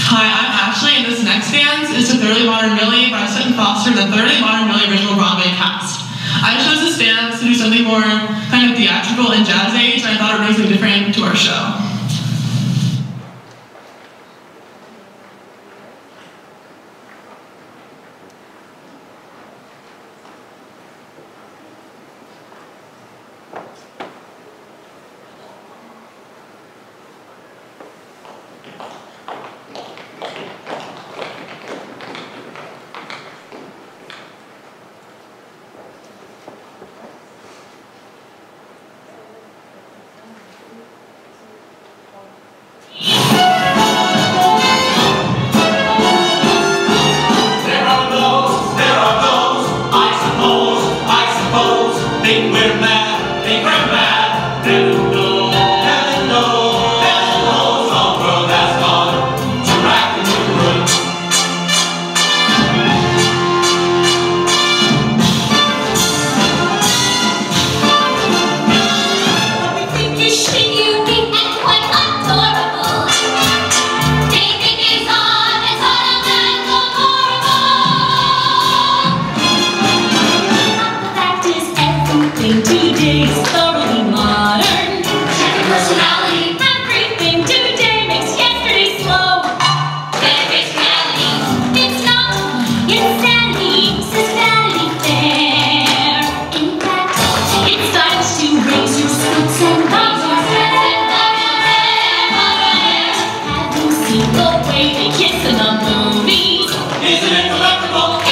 Hi, I'm Ashley, and this next dance is to Thoroughly Modern Millie by Sutton Foster, the Thoroughly Modern Millie original Broadway cast. I chose this dance to do something more kind of theatrical and jazz age, and I thought it would bring something different to our show. Today's thoroughly modern. Check the personality. Everything today makes yesterday slow. Benefits reality. It's not insanity. Society fair. In fact, it's time to raise your skirts and raise your head. Have you seen the way they kiss in the movies? Isn't it delectable?